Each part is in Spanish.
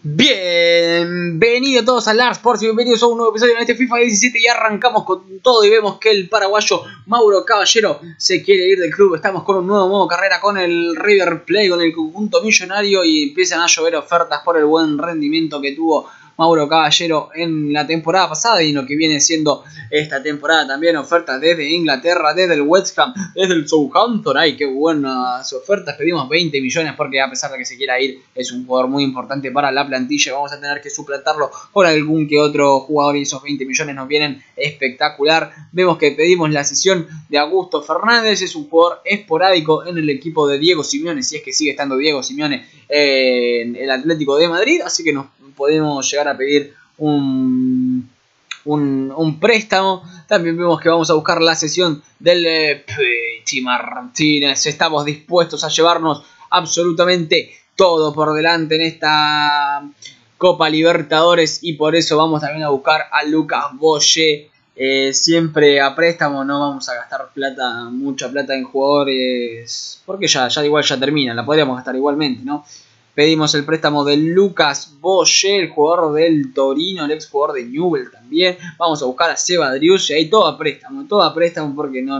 Bienvenidos todos a Lars Sports y bienvenidos a un nuevo episodio de este FIFA 17 y arrancamos con todo y vemos que el paraguayo Mauro Caballero se quiere ir del club. Estamos con un nuevo modo carrera con el River Plate, con el conjunto millonario y empiezan a llover ofertas por el buen rendimiento que tuvo Mauro Caballero en la temporada pasada y en lo que viene siendo esta temporada también. Ofertas desde Inglaterra, desde el West Ham, desde el Southampton. Ay, qué buenas ofertas. Pedimos 20 millones porque a pesar de que se quiera ir, es un jugador muy importante para la plantilla. Vamos a tener que suplantarlo por algún que otro jugador y esos 20 millones nos vienen espectacular. Vemos que pedimos la cesión de Augusto Fernández. Es un jugador esporádico en el equipo de Diego Simeone, si es que sigue estando Diego Simeone en el Atlético de Madrid. Así que nos podemos llegar a pedir un préstamo. También vemos que vamos a buscar la cesión del Piti Martínez. Estamos dispuestos a llevarnos absolutamente todo por delante en esta Copa Libertadores y por eso vamos también a buscar a Lucas Boye. Siempre a préstamo, no vamos a gastar mucha plata en jugadores porque ya igual ya termina, la podríamos gastar igualmente, ¿no? Pedimos el préstamo de Lucas Boye, el jugador del Torino, el ex jugador de Newell's también. Vamos a buscar a Seba Driussi, ahí todo a préstamo porque no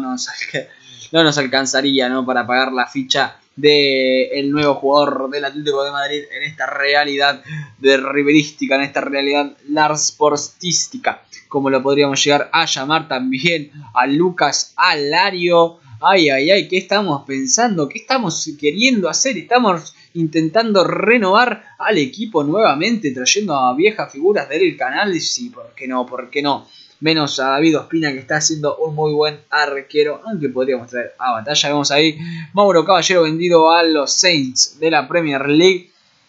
nos alcanzaría, ¿no?, para pagar la ficha del nuevo jugador del Atlético de Madrid en esta realidad de riverística, en esta realidad larsportística, como lo podríamos llegar a llamar también a Lucas Alario. Ay, ¿qué estamos pensando? ¿Qué estamos queriendo hacer? Estamos intentando renovar al equipo nuevamente, trayendo a viejas figuras del canal. Sí, ¿por qué no? Menos a David Ospina, que está haciendo un muy buen arquero, aunque podríamos traer a Batalla. Vemos ahí Mauro Caballero vendido a los Saints de la Premier League,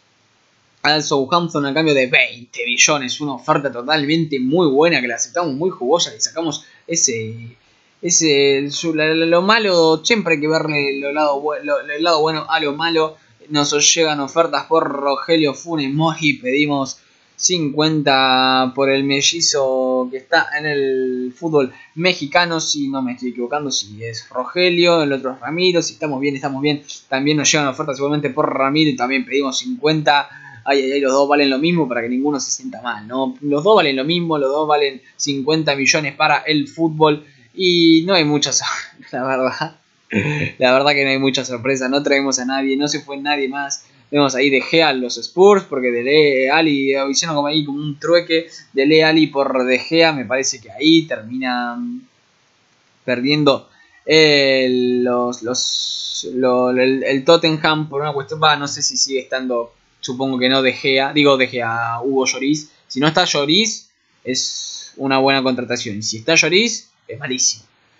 al Southampton a cambio de 20 millones. Una oferta totalmente muy buena que la aceptamos, muy jugosa, y sacamos lo malo. Siempre hay que verle el lado bueno a lo malo. Nos llegan ofertas por Rogelio Funes Mori. Pedimos 50 por el mellizo que está en el fútbol mexicano, si no me estoy equivocando, si es Rogelio, el otro es Ramiro. Si estamos bien. También nos llegan ofertas igualmente por Ramiro y también pedimos 50. Los dos valen lo mismo para que ninguno se sienta mal, ¿no? Los dos valen lo mismo, los dos valen 50 millones para el fútbol y no hay muchas, la verdad que no hay mucha sorpresa. No traemos a nadie, no se fue nadie más. Vemos ahí De Gea los Spurs, porque Dele Alli hicieron como un trueque. Dele Alli por De Gea, me parece que ahí terminan perdiendo el Tottenham por una cuestión. No sé si sigue estando, supongo que no De Gea, Hugo Lloris. Si no está Lloris es una buena contratación, y si está Lloris es malísimo.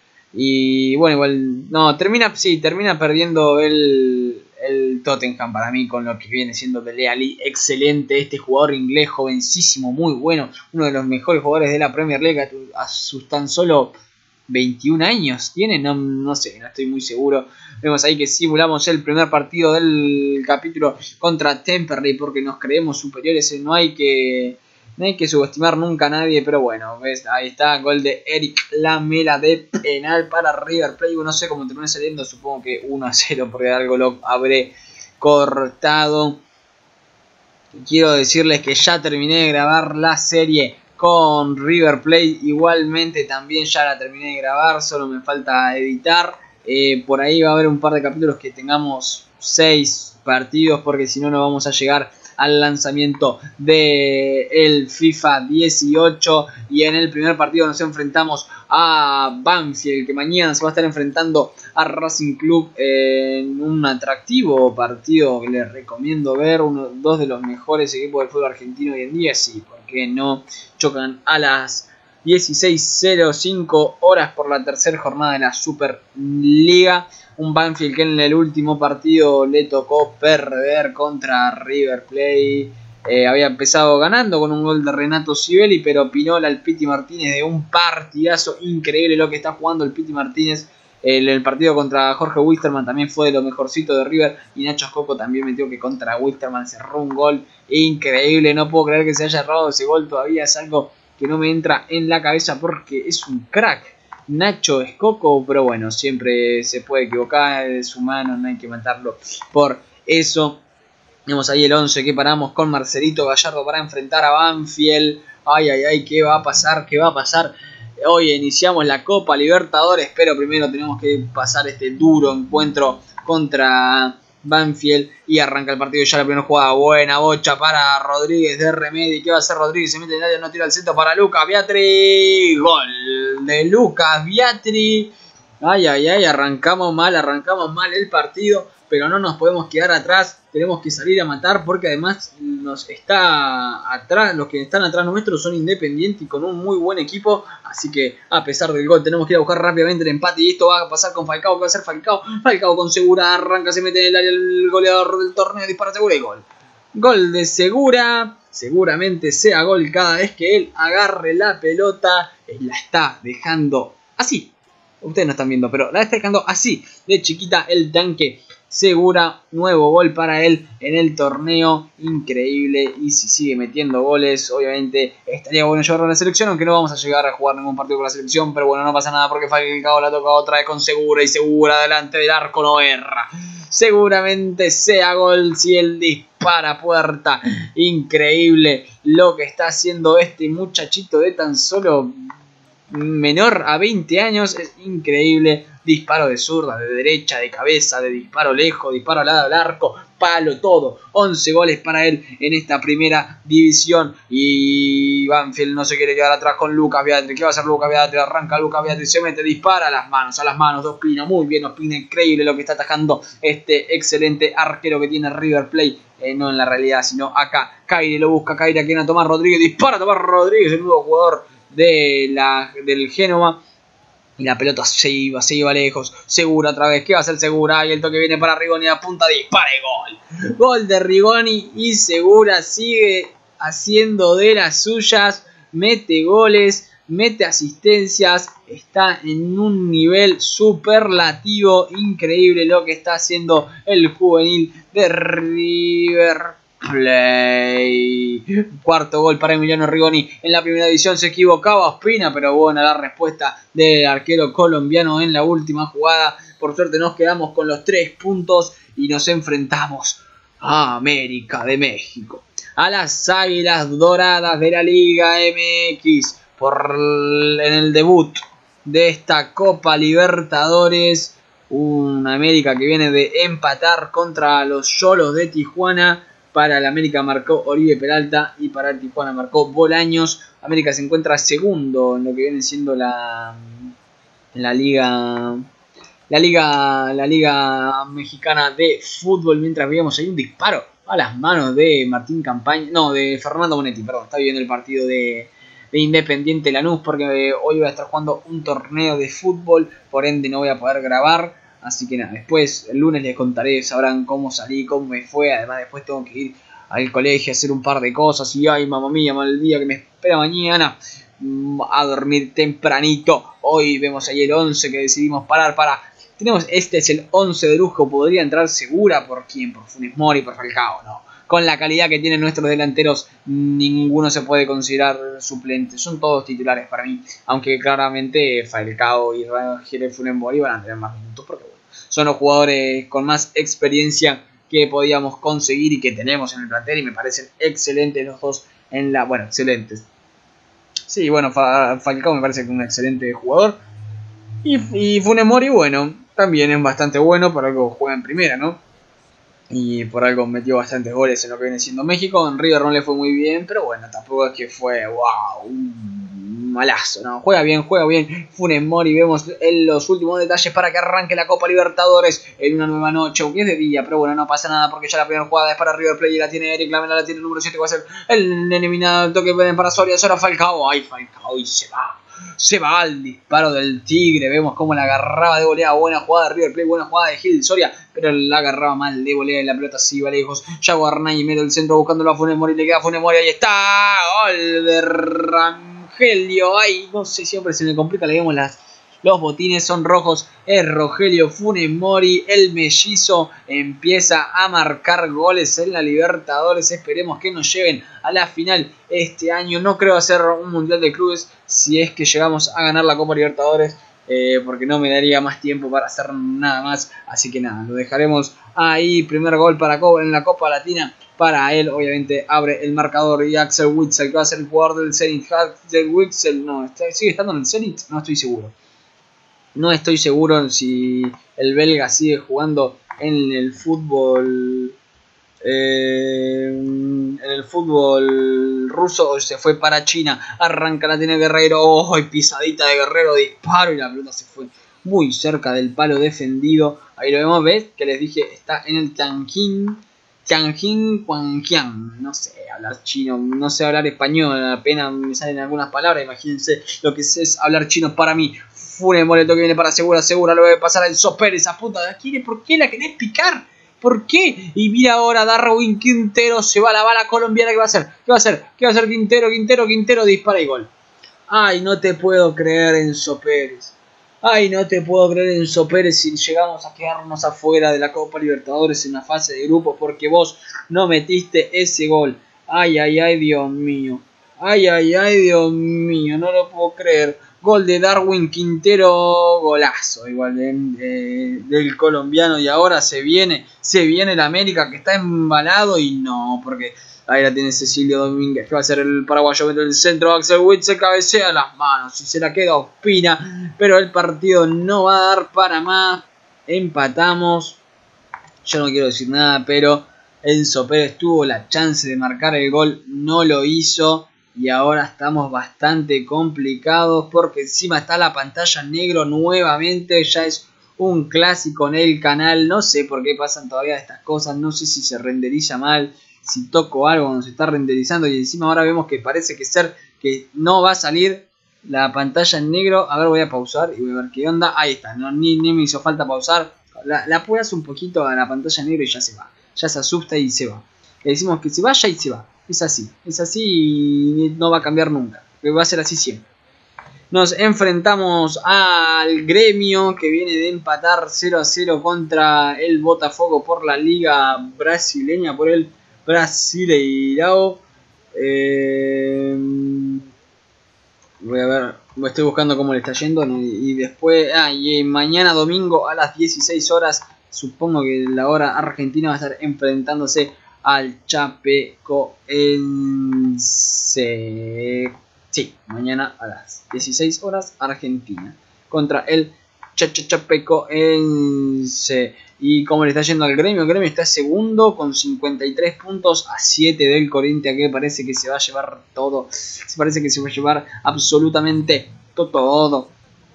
Y bueno, igual no, termina perdiendo el Tottenham para mí con lo que viene siendo Dele Alli. Excelente este jugador inglés, jovencísimo, muy bueno, uno de los mejores jugadores de la Premier League a sus tan solo 21 años tiene, no sé, no estoy muy seguro. Vemos ahí que simulamos el primer partido del capítulo contra Temperley porque nos creemos superiores. No hay que subestimar nunca a nadie, pero bueno, ¿ves? Ahí está, gol de Eric Lamela de penal para River Plate. No sé cómo terminó saliendo, supongo que 1-0 porque algo lo habré cortado. Quiero decirles que ya terminé de grabar la serie con River Plate, igualmente también ya la terminé de grabar, solo me falta editar. Por ahí va a haber un par de capítulos que tengamos 6 partidos, porque si no, no vamos a llegar al lanzamiento del FIFA 18. Y en el primer partido nos enfrentamos a Banfield, que mañana se va a estar enfrentando a Racing Club en un atractivo partido que les recomiendo ver. Dos de los mejores equipos del fútbol argentino hoy en día. Sí, porque no chocan a las 16:05 horas por la tercera jornada de la Superliga. Un Banfield que en el último partido le tocó perder contra River Plate. Había empezado ganando con un gol de Renato Sibeli, pero Pinola al Piti Martínez de un partidazo increíble lo que está jugando el Piti Martínez. El partido contra Jorge Wilstermann también fue de lo mejorcito de River, y Nacho Coco también metió que contra Wilstermann cerró un gol increíble. No puedo creer que se haya errado ese gol todavía, es algo que no me entra en la cabeza porque es un crack Nacho Coco, pero bueno, siempre se puede equivocar, es humano, no hay que matarlo por eso. Tenemos ahí el 11 que paramos con Marcelito Gallardo para enfrentar a Banfield. Ay, ay, ay, ¿qué va a pasar? ¿Qué va a pasar? Hoy iniciamos la Copa Libertadores, pero primero tenemos que pasar este duro encuentro contra Banfield y arranca el partido ya la primera jugada. Buena bocha para Rodríguez de Remedi. ¿Qué va a hacer Rodríguez? Se mete en el área, no tira el centro para Lucas Biatri. Gol de Lucas Biatri. Ay, ay, ay, arrancamos mal el partido, pero no nos podemos quedar atrás, tenemos que salir a matar porque además nos está atrás, los que están atrás nuestros son Independiente y con un muy buen equipo, así que a pesar del gol tenemos que ir a buscar rápidamente el empate y esto va a pasar con Falcao, que va a ser Falcao con Segura, arranca, se mete en el área el goleador del torneo, dispara Segura y gol. Gol de Segura, seguramente sea gol cada vez que él agarre la pelota, la está dejando así. Ustedes no están viendo, pero la está dejando así, de chiquita el tanque. Segura, nuevo gol para él en el torneo, increíble. Y si sigue metiendo goles, obviamente estaría bueno llevarlo a la selección, aunque no vamos a llegar a jugar ningún partido con la selección. Pero bueno, no pasa nada porque Falcao la toca otra vez con Segura y Segura delante del arco no erra. Seguramente sea gol si él dispara a puerta. Increíble lo que está haciendo este muchachito de tan solo menor a 20 años, es increíble. Disparo de zurda, de derecha, de cabeza, de disparo lejos, disparo al lado del arco, palo, todo. 11 goles para él en esta primera división. Y Banfield no se quiere quedar atrás con Lucas Biatri. ¿Qué va a hacer Lucas Biatri? Arranca Lucas Biatri, se mete, dispara a las manos, Ospina, muy bien Ospina, increíble lo que está atajando este excelente arquero que tiene River Plate. No en la realidad, sino acá. Caire lo busca, Caire a quien a Tomás Rodríguez, dispara a Tomás Rodríguez, el nuevo jugador del Génova. Y la pelota se iba lejos. Segura otra vez. ¿Qué va a hacer Segura? Y el toque viene para Rigoni a punta. Dispara y gol. Gol de Rigoni. Y Segura sigue haciendo de las suyas. Mete goles. Mete asistencias. Está en un nivel superlativo. Increíble lo que está haciendo el juvenil de River Play. Cuarto gol para Emiliano Rigoni. En la primera división se equivocaba Ospina, pero buena la respuesta del arquero colombiano en la última jugada. Por suerte nos quedamos con los 3 puntos y nos enfrentamos a América de México, a las Águilas Doradas de la Liga MX en el debut de esta Copa Libertadores. Un América que viene de empatar contra los Xolos de Tijuana. Para el América marcó Oribe Peralta y para el Tijuana marcó Bolaños. América se encuentra segundo en lo que viene siendo la liga mexicana de fútbol. Mientras veíamos ahí un disparo a las manos de de Fernando Bonetti. Perdón, está viendo el partido de Independiente Lanús porque hoy voy a estar jugando un torneo de fútbol. Por ende no voy a poder grabar. Así que nada, después el lunes les contaré, sabrán cómo salí, cómo me fue. Además después tengo que ir al colegio a hacer un par de cosas. Y ay, mamá mía, mal día que me espera mañana. A dormir tempranito. Hoy vemos ahí el 11 que decidimos parar para... Este es el 11 de lujo. Podría entrar Segura. ¿Por quién? Por Funes Mori, por Falcao, no. Con la calidad que tienen nuestros delanteros, ninguno se puede considerar suplente. Son todos titulares para mí. Aunque claramente Falcao y Funes Mori van a tener más minutos porque bueno, son los jugadores con más experiencia que podíamos conseguir y que tenemos en el plantel. Y me parecen excelentes los dos excelentes. Sí, bueno, Falcao me parece que es un excelente jugador. Y Funes Mori, bueno, también es bastante bueno. Por algo juega en primera, ¿no? Y por algo metió bastantes goles en lo que viene siendo México. En River no le fue muy bien, pero bueno, tampoco es que fue un malazo, ¿no? Juega bien Funes Mori. Vemos los últimos detalles para que arranque la Copa Libertadores en una nueva noche, aunque es de día, pero bueno, no pasa nada porque ya la primera jugada es para River Plate y la tiene Eric Lamela, la tiene el número 7, que va a ser el eliminado. El toque para Soria, ahora Falcao. Ay, Falcao y se va al disparo del Tigre. Vemos cómo la agarraba de volea. Buena jugada de River Plate, buena jugada de Gil Soria, pero la agarraba mal de volea y la pelota se iba lejos. Yago Arnay medio del centro buscándolo a Funes Mori. Le queda a Funes Mori. Ahí está. Gol de Rogelio. Ay, no sé, siempre se me complica. Le vemos los botines son rojos. Es Rogelio Funes Mori. El mellizo empieza a marcar goles en la Libertadores. Esperemos que nos lleven a la final este año. No creo hacer un mundial de clubes si es que llegamos a ganar la Copa Libertadores. Porque no me daría más tiempo para hacer nada más. Así que nada, lo dejaremos ahí. Primer gol en la Copa Latina para él. Obviamente abre el marcador y Axel Witsel, que va a ser el jugador del Zenit. Axel Witsel, no, ¿sigue estando en el Zenit? No estoy seguro. No estoy seguro si el belga sigue jugando en el fútbol ruso o se fue para China. Arranca, la tiene Guerrero. ¡Oh! Pisadita de Guerrero, disparo y la pelota se fue muy cerca del palo defendido. Ahí lo vemos, ¿ves? Que les dije, está en el Tianjin Huangjiang. No sé hablar chino, no sé hablar español, apenas me salen algunas palabras. Imagínense lo que es hablar chino para mí. Funes Mori, que viene para Segura, lo debe pasar a Enzo Pérez. Esa puta, ¿por qué la querés picar? ¿Por qué? Y mira ahora Darwin Quintero, se va la bala colombiana. ¿Qué va a hacer? ¿Qué va a hacer? ¿Qué va a hacer Quintero? Dispara y gol. Ay, no te puedo creer, Enzo Pérez. Ay, no te puedo creer, Enzo Pérez, si llegamos a quedarnos afuera de la Copa Libertadores en la fase de grupos porque vos no metiste ese gol. Ay, Dios mío. Ay, Dios mío, no lo puedo creer. Gol de Darwin Quintero, golazo igual del colombiano. Y ahora se viene el América, que está embalado y no, porque ahí la tiene Cecilio Domínguez, que va a ser el paraguayo dentro del centro. Axel Witz se cabecea las manos y se la queda Ospina, pero el partido no va a dar para más. Empatamos. Yo no quiero decir nada, pero Enzo Pérez tuvo la chance de marcar el gol, no lo hizo. Y ahora estamos bastante complicados porque encima está la pantalla negro nuevamente. Ya es un clásico en el canal. No sé por qué pasan todavía estas cosas. No sé si se renderiza mal, si toco algo cuando se está renderizando. Y encima ahora vemos que parece que no va a salir la pantalla en negro. A ver, voy a pausar y voy a ver qué onda. Ahí está, no, ni me hizo falta pausar. La puedes un poquito a la pantalla en negro y ya se va. Ya se asusta y se va. Le decimos que se vaya y se va. Es así y no va a cambiar nunca. Va a ser así siempre. Nos enfrentamos al Gremio, que viene de empatar 0-0 contra el Botafogo por la Liga Brasileña, por el Brasileirao. Voy a ver, estoy buscando cómo le está yendo. Y después, y mañana domingo a las 16 horas, supongo que la hora argentina va a estar enfrentándose al Chapecoense. Sí, mañana a las 16 horas Argentina contra el Chapecoense. Y como le está yendo al Gremio, el Gremio está segundo con 53 puntos a 7 del Corinthians, que parece que se va a llevar todo. Se parece que se va a llevar absolutamente todo.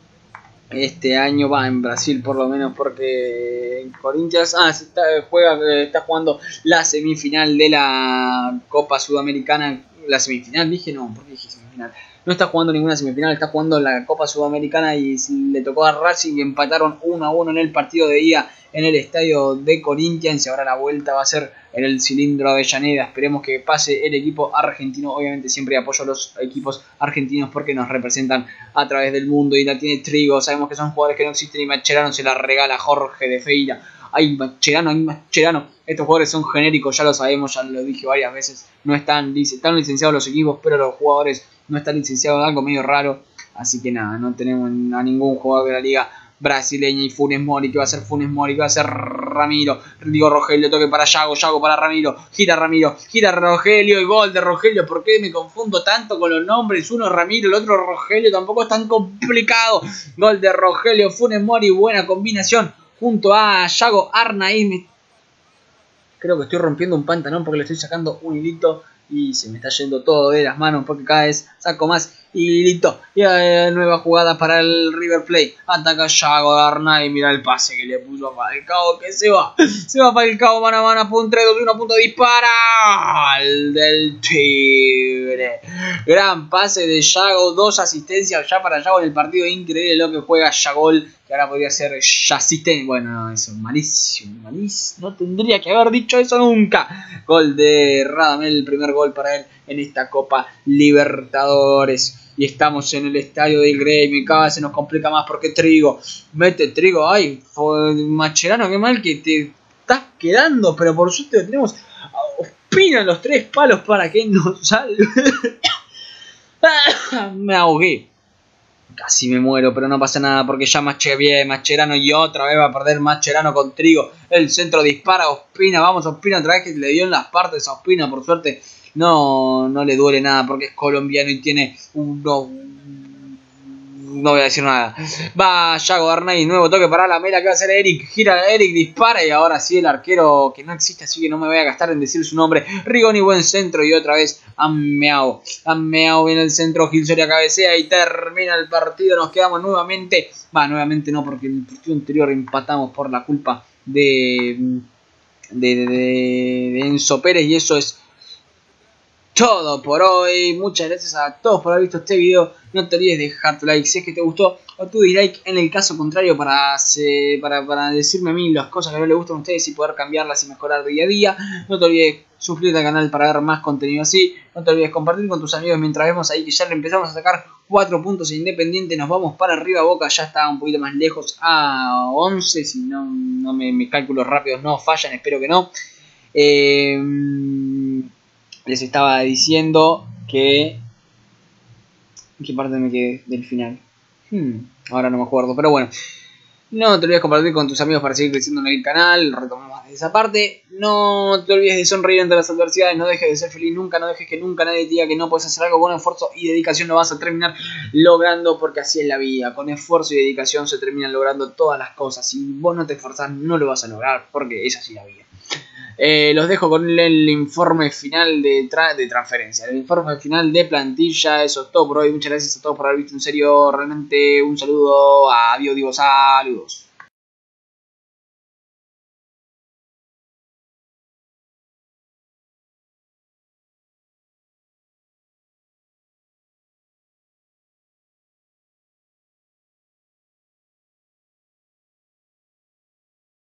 Este año va en Brasil por lo menos, porque Corinthians está jugando la semifinal de la Copa Sudamericana. La semifinal, dije no, ¿por qué dije semifinal? No está jugando ninguna semifinal, está jugando la Copa Sudamericana y le tocó a Racing y empataron 1-1 en el partido de ida en el estadio de Corinthians. Y ahora la vuelta va a ser en el Cilindro Avellaneda. Esperemos que pase el equipo argentino. Obviamente siempre apoyo a los equipos argentinos porque nos representan a través del mundo. Y la tiene Trigo, sabemos que son jugadores que no existen y Mascherano se la regala a Jorge de Feira. Hay Mascherano. Estos jugadores son genéricos, ya lo sabemos, ya lo dije varias veces. No están licenciados los equipos, pero los jugadores no están licenciados, algo medio raro. Así que nada, no tenemos a ningún jugador de la liga brasileña. Y Funes Mori, que va a ser Funes Mori, que va a ser Ramiro. Digo Rogelio, toque para Yago para Ramiro, gira Rogelio y gol de Rogelio. ¿Por qué me confundo tanto con los nombres? Uno Ramiro, el otro Rogelio, tampoco es tan complicado. Gol de Rogelio, Funes Mori, buena combinación junto a Yago Arnaiz. Creo que estoy rompiendo un pantalón porque le estoy sacando un hilito y se me está yendo todo de las manos porque cada vez saco más hilito. Y nueva jugada para el River Plate. Ataca Yago Arnaiz. Mira el pase que le puso a Falcao, que se va. Se va Falcao, mano a mano, punto 3, 2, 1, punto, dispara. Al del Tigre. Gran pase de Yago, 2 asistencias ya para Yago en el partido. Increíble lo que juega Yagol, que ahora podría ser Yacisten. Bueno, no, eso es malísimo. No tendría que haber dicho eso nunca. Gol de Radamel, el primer gol para él en esta Copa Libertadores. Y estamos en el estadio del Gremio. Y cada vez se nos complica más porque mete Trigo. Ay, Mascherano, qué mal que te estás quedando. Pero por suerte lo tenemos a Ospina en los 3 palos para que nos salve. Me ahogué. Casi me muero, pero no pasa nada porque ya Mascherano y otra vez va a perder Mascherano con Trigo. El centro dispara, Ospina, vamos Ospina otra vez que le dio en las partes a Ospina, por suerte no le duele nada porque es colombiano y tiene no voy a decir nada. Va Yago Arnaiz, nuevo toque para la mela que va a hacer Eric. Gira Eric, dispara y ahora sí el arquero que no existe, así que no me voy a gastar en decir su nombre. Rigoni, buen centro y otra vez Ammeao. Ammeao viene el centro, Gil Soria cabecea y termina el partido. Nos quedamos nuevamente. Nuevamente no, porque en el partido anterior empatamos por la culpa de Enzo Pérez y eso es todo por hoy. Muchas gracias a todos por haber visto este video. No te olvides de dejar tu like si es que te gustó, o tu dislike en el caso contrario para decirme a mí las cosas que no les gustan a ustedes y poder cambiarlas y mejorar día a día. No te olvides suscribirte al canal para ver más contenido así. No te olvides compartir con tus amigos mientras vemos ahí que ya le empezamos a sacar 4 puntos Independiente. Nos vamos para arriba. Boca ya está un poquito más lejos a 11. Si no me cálculos rápidos no fallan, espero que no. Les estaba diciendo que... ¿En qué parte me quedé del final? Ahora no me acuerdo, pero bueno. No te olvides compartir con tus amigos para seguir creciendo en el canal. Retomamos de esa parte. No te olvides de sonreír ante las adversidades. No dejes de ser feliz nunca. No dejes que nunca nadie te diga que no puedes hacer algo. Con esfuerzo y dedicación lo vas a terminar logrando, porque así es la vida. Con esfuerzo y dedicación se terminan logrando todas las cosas. Si vos no te esforzás no lo vas a lograr, porque es así la vida. Los dejo con el informe final de transferencia, el informe final de plantilla. Eso es todo por hoy. Muchas gracias a todos por haber visto. En serio, realmente un saludo. Adiós, digo, saludos.